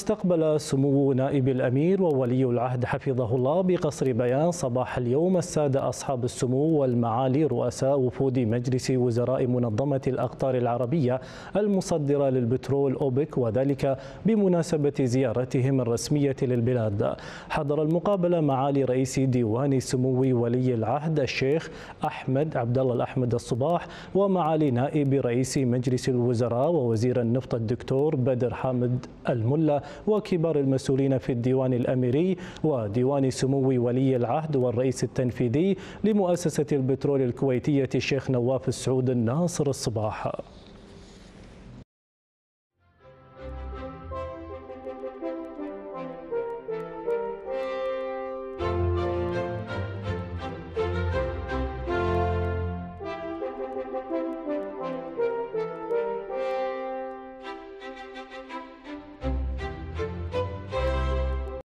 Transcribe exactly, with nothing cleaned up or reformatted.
استقبل سمو نائب الأمير وولي العهد حفظه الله بقصر بيان صباح اليوم السادة أصحاب السمو والمعالي رؤساء وفود مجلس وزراء منظمة الأقطار العربية المصدرة للبترول أوبك، وذلك بمناسبة زيارتهم الرسمية للبلاد. حضر المقابلة معالي رئيس ديوان سمو ولي العهد الشيخ أحمد عبد الله الأحمد الصباح، ومعالي نائب رئيس مجلس الوزراء ووزير النفط الدكتور بدر حامد الملا، وكبار المسؤولين في الديوان الأميري وديوان سمو ولي العهد والرئيس التنفيذي لمؤسسة البترول الكويتية الشيخ نواف السعود الناصر الصباح.